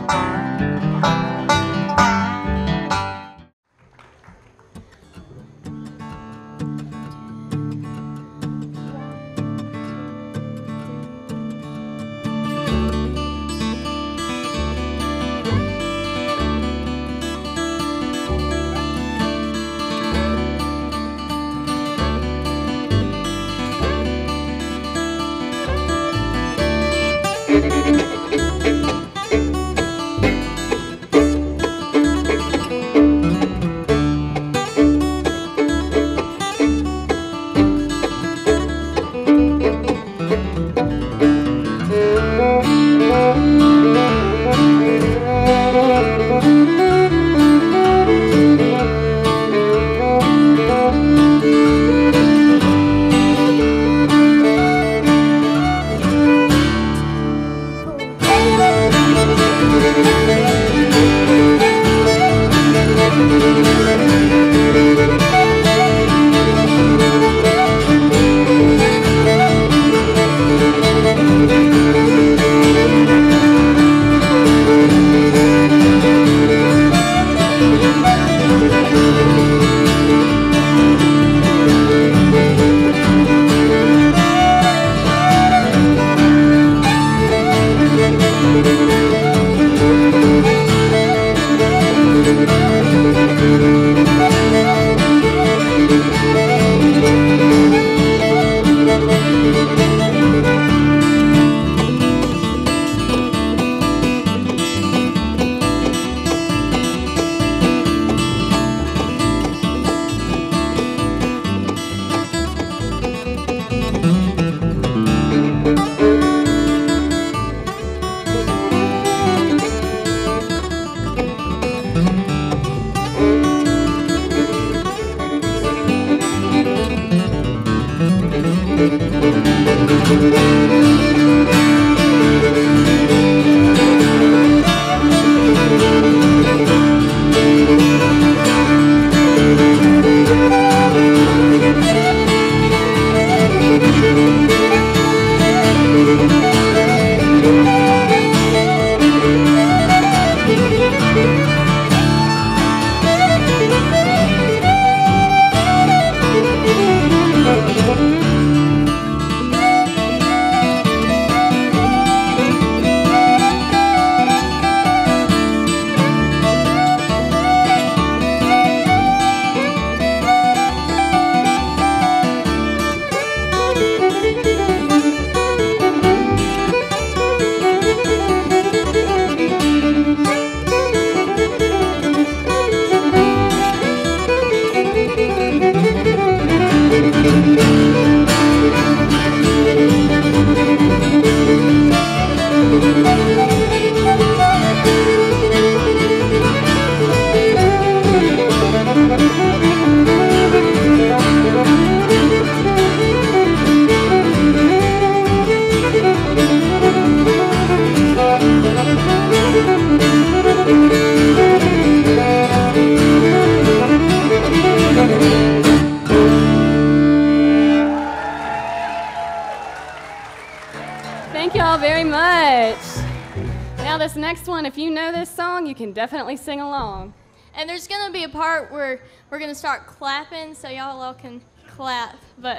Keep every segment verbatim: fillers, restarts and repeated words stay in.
If you know this song, you can definitely sing along. And there's going to be a part where we're going to start clapping, so y'all all can clap. But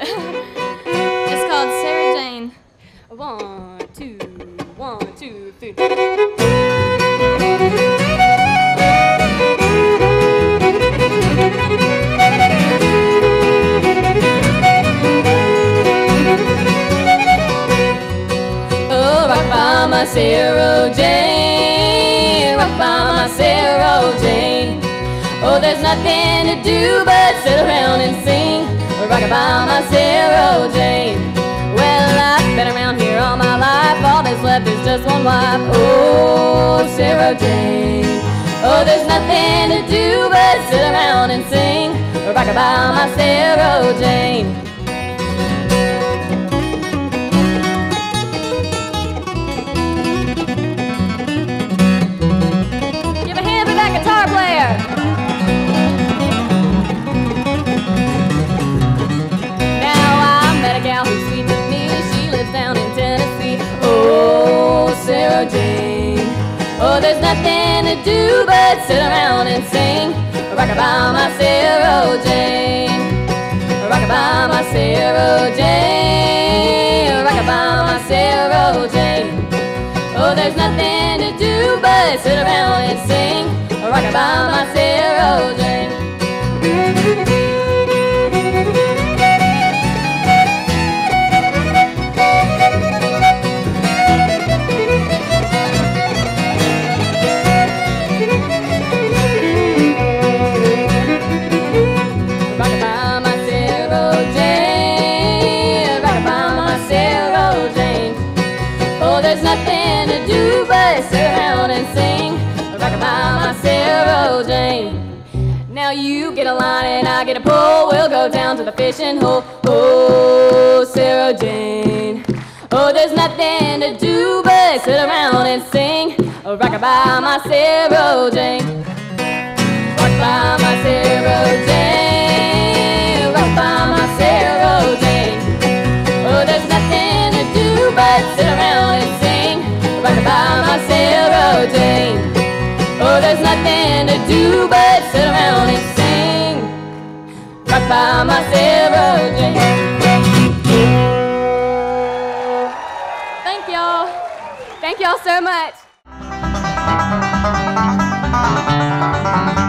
it's called Sarah Jane. One, two, one, two, three. Oh, rock by my Sarah Jane, rock by my Sarah Jane. Oh, there's nothing to do but sit around and sing, rock by my Sarah Jane. Well, I've been around here all my life, all that's left is just one wife. Oh, Sarah Jane. Oh, there's nothing to do but sit around and sing, rock by my Sarah Jane. Guitar player. Now I met a gal who's sweet to me. She lives down in Tennessee. Oh, Sarah Jane. Oh, Oh, there's nothing to do but sit around and sing. Rock-a-bye, my Sarah Jane. Rock-a-bye, my Sarah Jane. Rock-a-bye, my Sarah Jane. Oh, there's nothing to do but sit around and sing. Rock-a-bye, my Sarah Jane. Rock-a-bye, my Sarah Jane. Rock-a-bye, my Sarah Jane. Oh, there's nothing to do but sit around and sing. Rock-a-bye, my Sarah Jane. Now you get a line and I get a pole. We'll go down to the fishing hole. Oh, Sarah Jane. Oh, there's nothing to do but sit around and sing. Rock-a-bye, my Sarah Jane. Rock-a-bye, my Sarah Jane. Rock-a-bye, my Sarah Jane. Oh, there's nothing to do but sit around and sing. Rock-a-bye, my Sarah Jane. Oh, there's nothing to do but sit around and sing. Rock-a-bye, my Sarah Jane. Thank y'all. Thank y'all so much.